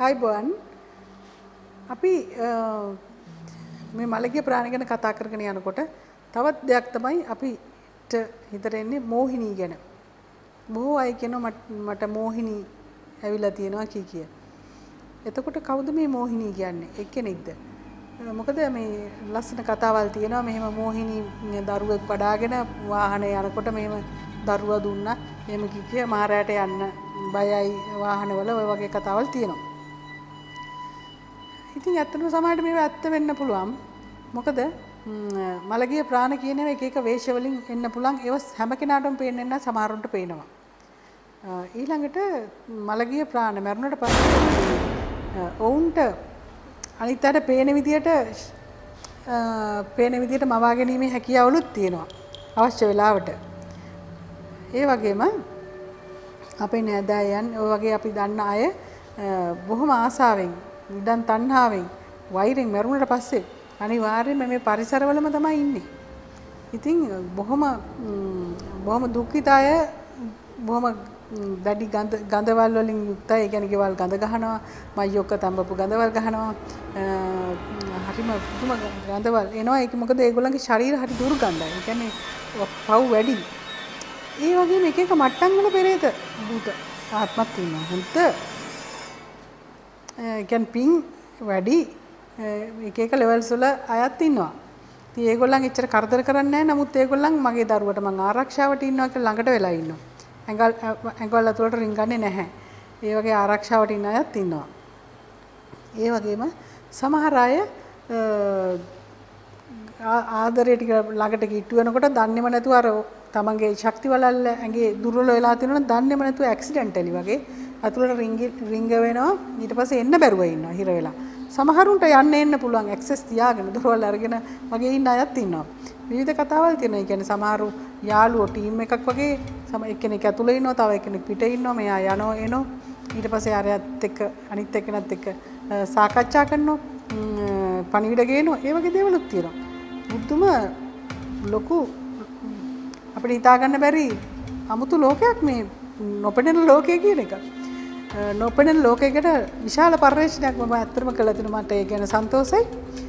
ආයිබෝන් අපි මේ මළගිය ප්‍රාණි ගැන කතා කරගෙන යනකොට තවත් දෙයක් තමයි අපිට හිතට එන්නේ මෝහිනී ගැන. බොහෝ අය කියනවා මට මෝහිනී ඇවිල්ලා තියෙනවා කිය. එතකොට කවුද මේ මෝහිනී කියන්නේ? එක්කෙනෙක්ද? මොකද මේ ලස්සන කතාවල් තියෙනවා මෙහෙම මෝහිනී දරුවෙක් වඩාගෙන වාහනේ යනකොට මෙහෙම දරුවා දුන්නා. එහෙම කිය මහරයට යන්න බයයි වාහනවල ඔය වගේ කතාවල් තියෙනවා. ඉතින් ඇත්තටම සමහරවිට මේව ඇත්ත වෙන්න පුළුවන්. මොකද මළගිය ප්‍රාණ කියන එක එක වේශ වලින් එන්න පුළුවන්. ඒව හැම කෙනාටම පේන්නේ නැහැ, සමහරුන්ට පේනවා. ඊළඟට මළගිය ප්‍රාණ මරුණට පස්සේ ඔවුන්ට අනිත් අයට පේන විදියට මවා ගැනීමේ හැකියාවලුත් තියෙනවා අවශ්‍ය වෙලාවට. ඒ වගේම අපේ නෑදෑයන් ඔය වගේ අපි දන්න අය බොහොම ආසාවෙන් ඉඩම් තණ්හාවෙන් වෛරෙන් මරුණට පස්සේ අනිවාර්යයෙන්ම මේ පරිසරවලම තමයි ඉන්නේ. ඉතින් බොහොම දුක්ඛිත අය බොහොම දැඩි ගඳවල් වලින් යුක්තයි. ඒ කියන්නේ ගෙවල් ගඳ ගහනවා, මයියොක්ක තඹපු ගඳවල් ගහනවා. හරිම පුදුම ගඳවල් එනවා. ඒක මොකද ඒගොල්ලන්ගේ ශරීර හරි දුර්ගන්ධයි. ඒ කියන්නේ පව් වැඩි. ඒ වගේම එක එක මට්ටම් වල පෙරේත භූත ආත්මත් ඉන්නවා. හොඳ කියන්නේ පින් වැඩි එක එක ලෙවල්ස් වල අයත් ඉන්නවා. ඉතින් ඒගොල්ලන් එච්චර කරදර කරන්නේ නැහැ. නමුත් ඒගොල්ලන් මගේ දරුවට මං ආරක්ෂාවට ඉන්නවා කියලා ළඟට වෙලා ඉන්නවා. ඇඟවල ඇතුළට රින්ගන්නේ නැහැ. ඒ වගේ ආරක්ෂාවට ඉන්න අයත් ඉන්නවා. ඒ වගේම සමහර අය ආදරයට ළඟට කිට්ටු වෙනකොට දන්නේම නැතුව අර තමන්ගේ ශක්ති වලල්ල ඇඟේ දුර්වල වෙලා තියෙනවා දන්නේම නැතුව ඇක්සිඩන්ටලි වගේ අතුලට රිංග වෙනවා. ඊට පස්සේ එන්න බැරුව ඉන්නවා හිර වෙලා. සමහරුන්ට එන්න පුළුවන් ඇක්සස් තියාගෙන දොරවල් අරගෙන වගේ ඉන්න අයත් ඉන්නවා. විවිධ කතාවල් තියෙනවා. ඒ කියන්නේ සමහරු යාළුවෝ ටීම් එකක් වගේ එක්කෙනෙක් ඇතුලේ ඉන්නවා, තව එක්කෙනෙක් පිටේ ඉන්නවා. මෙයා යනවා එනවා. ඊට පස්සේ අරයත් එක්ක අනිත් එක්කෙනත් එක්ක සාකච්ඡා කරනවා. පණිවිඩ ගේනවා. ඒ වගේ දේවලුත් තියෙනවා. මුතුම ලොකු අපිට හිතා ගන්න බැරි 아무තු ලෝකයක් මේ නොපෙනෙන ලෝකය කියන එක. නොපෙනෙන ලෝකයකට විශාල පරිශ්‍රණයක් මම ඇත්තටම කළා තියෙනවා. මට ඒ ගැන සන්තෝෂයි.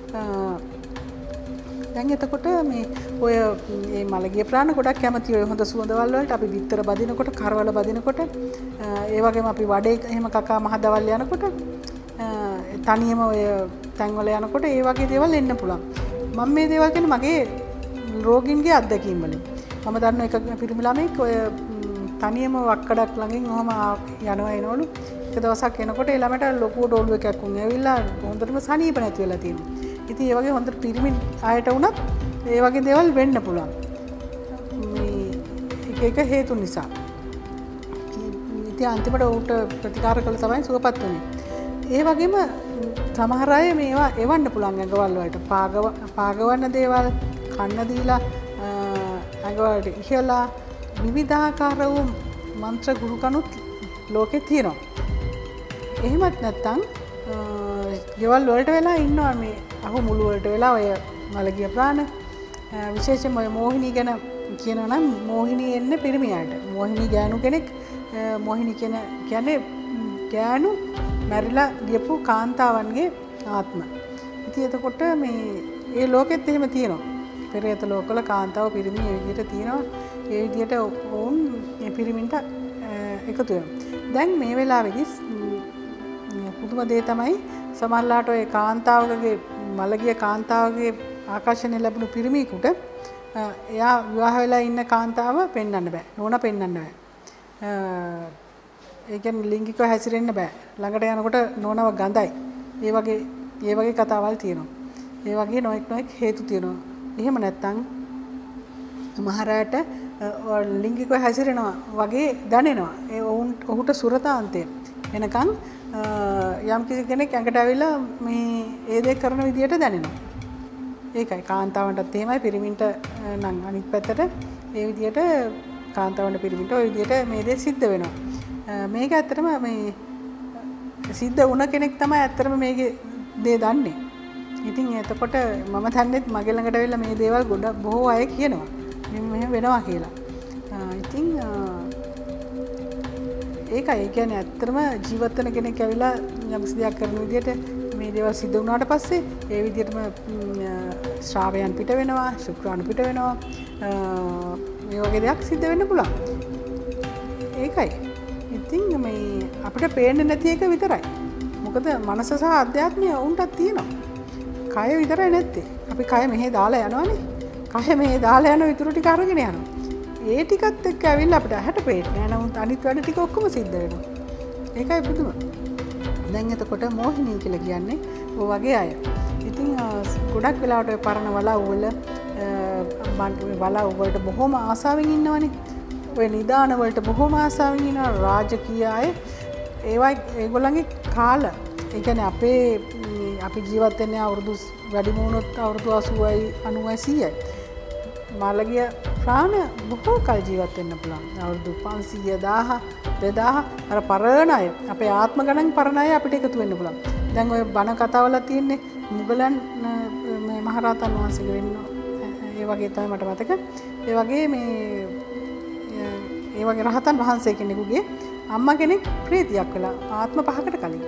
දැන් එතකොට මේ ඔය මේ මළගිය ප්‍රාණ ගොඩක් කැමති ඔය හොඳ සුවඳවල් වලට අපි බිත්තර බදිනකොට, කරවල බදිනකොට, ඒ වගේම අපි වඩේ එහෙම කකා මහදවල් යනකොට, තනියම ඔය තැන්වල යනකොට ඒ වගේ දේවල් එන්න පුළුවන්. මම මේ දේවල් කියන්නේ මගේ රෝගීන්ගේ අත්දැකීම් වලින්. මම දන්න එක පිරිමි ළමෙක් ඔය තනියම වක්කඩක් ළඟින් ඔහම යනවා එනවලු. එක දවසක් එනකොට ඒ ළමයට ලොකු ඩෝලු එකක් වුන් ඇවිල්ලා හොඳටම සනීප නැති වෙලා තියෙනවා. ඉතින් ඒ වගේ හොඳට පිරිමි ආයට වුණත් ඒ වගේ දේවල් වෙන්න පුළුවන්. මේ එක හේතු නිසා. ඉතින් අන්තිමට උට ප්‍රතිකාර කළ තමයි සුවපත් වුනේ. ඒ වගේම සමහර අය මේවා එවන්න පුළුවන් ඇඟවල් වලට. පාගවන්න දේවල් කන්න දීලා ඇඟවලට ඉහලා විවිධාකාර වූ මන්ත්‍ර ගුරුකණුත් ලෝකේ තියෙනවා. එහෙමත් නැත්නම් ගෙවල් වලට වෙලා ඉන්නවා මේ අහු මුළු වලට වෙලා ඔය මළගිය ප්‍රාණ විශේෂයෙන්ම ඔය මෝහිනී ගැන කියනවා නම් මෝහිනී එන්නේ පිරිමියාට. මෝහිනී ගෑනු කෙනෙක් මෝහිනී කියන්නේ ගෑනු මැරිලා ගියපු කාන්තාවන්ගේ ආත්ම. ඉතින් එතකොට මේ ඒ ලෝකෙත් එහෙම තියෙනවා. පෙරේත ලෝකවල කාන්තාව පිරිමි ඒ විදිහට තියෙනවා. ඒ විදිහට වුන් මේ පිරිමින්ට එකතු වෙනවා. දැන් මේ වෙලාවේදී පුදුම දේ තමයි සමහරලාට ඔය කාන්තාවකගේ මළගිය කාන්තාවගේ ආකර්ෂණය ලැබුණු පිරිමියෙකුට එයා විවාහ වෙලා ඉන්න කාන්තාව පෙන්වන්න බෑ. නෝනා පෙන්වන්න බෑ. ඒ කියන්නේ ලිංගිකව හැසිරෙන්න බෑ. ළඟට යනකොට නෝනාව ගඳයි. ඒ වගේ කතාවල් තියෙනවා. ඒ වගේ නොඑක් හේතු තියෙනවා. එහෙම නැත්නම් මහරයට ලිංගිකව හැසිරෙනවා වගේ දැනෙනවා. ඒ ඔහුට සුරතාන්තය එනකන් යම් කෙනෙක් ඇඟට ඇවිල්ලා මේ ඒ දේ කරන විදියට දැනෙනවා. ඒකයි කාන්තාවන්ටත් එහෙමයි පිරිමින්ට නම් අනිත් පැත්තට ඒ විදියට කාන්තාවන්ට පිරිමින්ට ওই විදියට මේ දේ සිද්ධ වෙනවා. මේක ඇත්තටම මේ සිද්ධ වුණ කෙනෙක් තමයි ඇත්තටම මේකේ දේ දන්නේ. ඉතින් එතකොට මම දන්නේ මගේ ළඟට ඇවිල්ලා මේ දේවල් බොහෝ අය කියනවා. මෙහෙම වෙනවා කියලා. ඉතින් ඒකයි ඒ කියන්නේ ඇත්තටම ජීවත් වෙන කෙනෙක් ඇවිල්ලා යම්කිසි දෙයක් කරන විදිහට මේ දේවල් සිද්ධ වුණාට පස්සේ ඒ විදිහටම ශ්‍රාවයන් පිට වෙනවා, ශුක්‍රාණු පිට වෙනවා. මේ වගේ දෙයක් සිද්ධ වෙන්න පුළුවන්. ඒකයි. ඉතින් මේ අපිට පේන්නේ නැති එක විතරයි. මොකද මනස සහ අධ්‍යාත්මය උන්ටත් තියෙනවා. කය විතරයි නැත්තේ. අපි කය මෙහෙ දාලා යනවනේ. කය මෙහෙ දාලා යන විතර ටික අරගෙන යනවා. ඒ ටිකත් එක්ක ඇවිල්ලා අපිට ඇහැට පේන්නේ නැහැ. නමුත් අනිත් වැඩ ටික ඔක්කොම සිද්ධ වෙනවා. ඒකයි පුදුම. දැන් එතකොට මෝහිනී කියලා කියන්නේ ඔය වගේ අය. ඉතින් ගොඩක් වෙලාවට ඔය පරණ වලව් වල වලව් වලට බොහොම ආසාවෙන් ඉන්නවනේ. ඔය නිදාන වලට බොහොම ආසාවෙන් ඉන්නවා රාජකීය අය. ඒගොල්ලන්ගේ කාල ඒ කියන්නේ අපි ජීවත් වෙන්නේ අවුරුදු වැඩිම වුණොත් අවුරුදු 80යි 90යි 100යි. මාළගිය ප්‍රාණ බොහෝ කල් ජීවත් වෙන්න පුළුවන්. අවුරුදු 500 1000 2000 අර පරණ අය අපේ ආත්ම ගණන් පරණ අය අපිට එකතු වෙන්න පුළුවන්. දැන් ඔය බණ කතාවල තියෙන්නේ මුගලන් මේ මහරහතන් වහන්සේගේ වෙන්න ඒ වගේ තමයි මට මතක. ඒ වගේ ඒ වගේ රහතන් වහන්සේ කෙනෙකුගේ අම්මා කෙනෙක් ප්‍රේතියක් වෙලා ආත්ම 5කට කලින්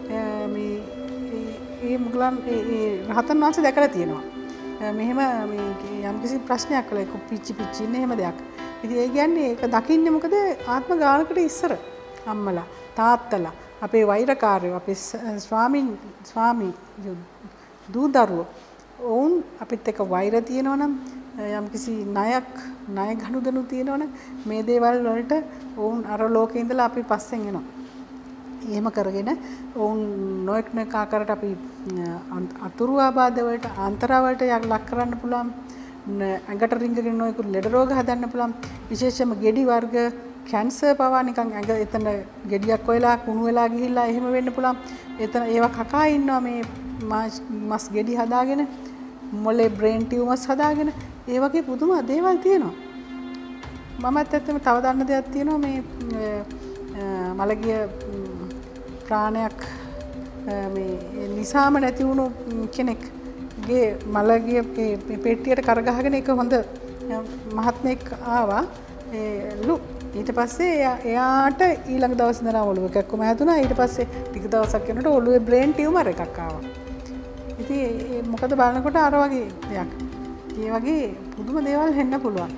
මේ මුගලන් රහතන් වහන්සේ දැකලා තියෙනවා. මෙහෙම මේ යම්කිසි ප්‍රශ්නයක් කළා ඒක පිච්චි ඉන්නේ එහෙම දෙයක්. ඉතින් ඒ කියන්නේ ඒක දකින්නේ මොකද ආත්ම ගානකට ඉස්සර අම්මලා තාත්තලා අපේ වෛරකාරයෝ අපේ ස්වාමී දූ දරුවෝ ඔවුන් අපිත් එක්ක වෛර තියෙනවා නම් යම්කිසි ණය ගනුදෙනු තියෙනවා නම් මේ දේවල් වලට ඔවුන් අර ලෝකේ ඉඳලා අපි පස්සෙන් එනවා. එහෙම කරගෙන ඔවුන් නොඑක් ආකාරයට අපි අතුරු ආබාධ වලට අන්තරා වලට ලක් කරන්න පුළුවන්. ඇඟට රිංගගෙන නොයෙකුත් ලෙඩ රෝග හදන්න පුළුවන්. විශේෂයෙන්ම ගෙඩි වර්ග කැන්සර් පවා නිකන් ඇඟ එතන ගෙඩියක් වෙලා කුණු වෙලා ගිහිල්ලා එහෙම වෙන්න පුළුවන්. එතන ඒවා කකා ඉන්නවා මේ මස් ගෙඩි හදාගෙන මොලේ බ්‍රේන් ටියුමර්ස් හදාගෙන ඒ වගේ පුදුම දේවල් තියෙනවා. මමත් ඇත්තටම තව දන්න දෙයක් තියෙනවා මේ මලගිය ප්‍රාණයක් මේ නිසාම නැති වුණු කෙනෙක්ගේ මලගිය පෙට්ටියට කරගහගෙන එක හොඳ මහත්මයෙක් ආවා ඊට පස්සේ එයාට ඊළඟ දවස් ඉඳලා ඔළුව කැක්කුම හැදුනා ඊට පස්සේ ටික දවසක් යනකොට ඔළුවේ බ්‍රේන් ටියුමර් එකක් ආවා. ඉතින් මොකද බලනකොට අර වගේ දෙයක්. ඒ වගේ පුදුම දේවල් හෙන්න පුළුවන්.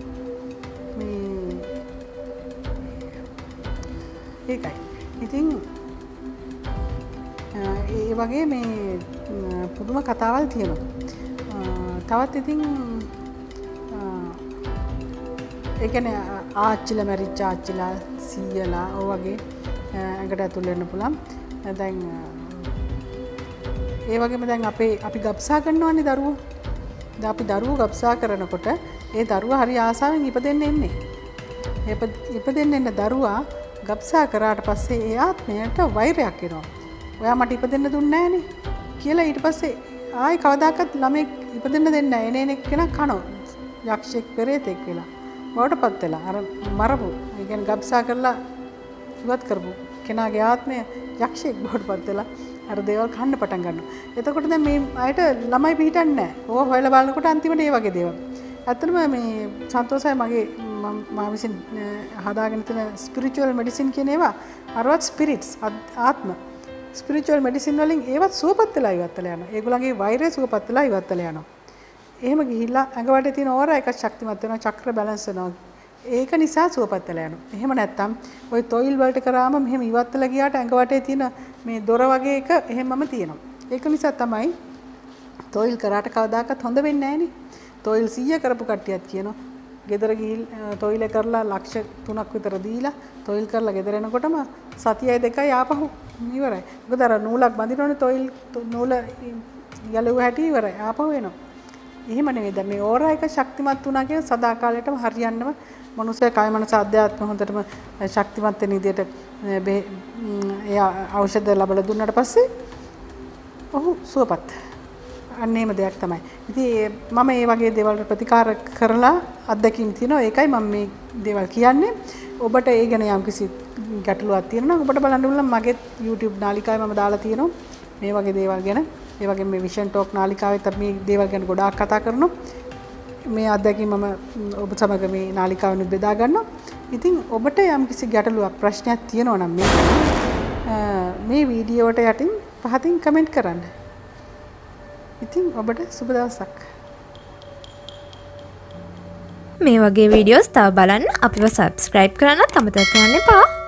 ඒකයි. ඉතින් ඒ වගේ මේ පුදුම කතාවල් තියෙනවා. තවත් ඉතින් ඒ කියන්නේ ආච්චිලා මැරිච්ච ආච්චිලා සීයලා ඔය වගේ ඇඟට ඇතුල් වෙන්න පුළුවන්. දැන් ඒ වගේම දැන් අපි ගබ්සා කරනවානේ දරුවෝ. දැන් අපි දරුවෝ ගබ්සා කරනකොට ඒ දරුවා හරි ආසාවෙන් ඉපදෙන්න එන්නේ. ඉපදෙන්න එන දරුවා ගබ්සා කරාට පස්සේ ඒ ආත්මයට වෛරයක් එනවා. ඔයා මට ඉපදෙන්න දුන්නේ නැහනේ කියලා ඊට පස්සේ ආයි කවදාකවත් ළමෙක් ඉපදෙන්න දෙන්නේ නැහැ. එනේ කෙනා කනවා. යක්ෂයෙක් පෙරේතෙක් වෙලා. වඩපත් වෙලා අර මරපු. ඒ කියන්නේ ගබ්සා කරලා ඉවත් කරපු කෙනාගේ ආත්මය යක්ෂයෙක් වඩපත් වෙලා අර දේවල් කන්න පටන් ගන්නවා. එතකොට දැන් මේ අයට ළමයි පිටින්නේ නැහැ. ඕවා හොයලා බලනකොට අන්තිමට ඒ වගේ දේවල්. ඇත්තටම මේ සන්තෝෂයි මගේ මම විසින් හදාගෙන තියෙන ස්පිරිචුවල් මෙඩිසින් කියන ඒවා අරවත් ස්පිරිට්ස් ආත්ම ස්පිරිචුවල් මෙඩිසින් වලින් ඒවත් සුවපත් වෙලා ඉවත් වෙලා යනවා. ඒගොල්ලන්ගේ වෛරය සුවපත් වෙලා ඉවත් වෙලා යනවා. එහෙම ගිහිල්ලා ඇඟ වටේ තියෙන ඕරා එක ශක්තිමත් වෙනවා, චක්‍ර බැලන්ස් වෙනවා. ඒක නිසා සුවපත් වෙලා යනවා. එහෙම නැත්තම් ওই තොইল වලට කරාම මෙහෙම ඉවත් වෙලා ගියාට ඇඟ වටේ තියෙන මේ දොර වගේ එක එහෙමම තියෙනවා. ඒක නිසා තමයි තොইল කරාට කවදාකවත් හොඳ වෙන්නේ නැහනේ. තොইল 100 කරපු කට්ටියත් කියනවා ගෙදර ගිහින් තොইল කරලා ලක්ෂ 3ක් විතර දීලා තොইল කරලා ගෙදර එනකොටම සතියයි දෙකයි ආපහු ඉවරයි. මොකද අර නූලක් බඳිනවනේ තොইল නූල යලුව හැටි ඉවරයි ආපහු එනවා. එහෙම නෙවෙයි දැන් මේ ඕරා එක ශක්තිමත් වුණා කියන සදාකාලයටම හරියන්නම මනුස්සය කාය මනස අධ්‍යාත්ම හොඳටම ශක්තිමත් වෙන විදිහට එයා ඖෂධ ලැබලා දුන්නාට පස්සේ ඔහු සුවපත්. අන්නේම දෙයක් තමයි. ඉතින් මම මේ වගේ දේවල් ප්‍රතිකාර කරලා අත්දැකීම් තියෙනවා. ඒකයි මම මේ දේවල් කියන්නේ. ඔබට ඒ ගැන යම්කිසි ගැටලුවක් තියෙනවා නම් ඔබට බලන්න පුළුවන් මගේ YouTube නාලිකාවේ මම දාලා තියෙනවා මේ වගේ දේවල් ගැන. ඒ වගේම මේ විෂන් ටෝක් නාලිකාවෙත් අපි මේ දේවල් ගැන ගොඩාක් කතා කරනවා. මේ අත්දැකීම මම ඔබ සමග මේ නාලිකාවනුත් බෙදා ගන්නවා. ඉතින් ඔබට යම් කිසි ගැටලුවක් ප්‍රශ්නයක් තියෙනවා නම් මේ වීඩියෝවට යටින් පහතින් කමෙන්ට් කරන්න. ඉතින් ඔබට සුබ දවසක්. මේ වගේ වීඩියෝස් තව බලන්න අපිව සබ්ස්ක්‍රයිබ් කරන්න අමතක කරන්න එපා.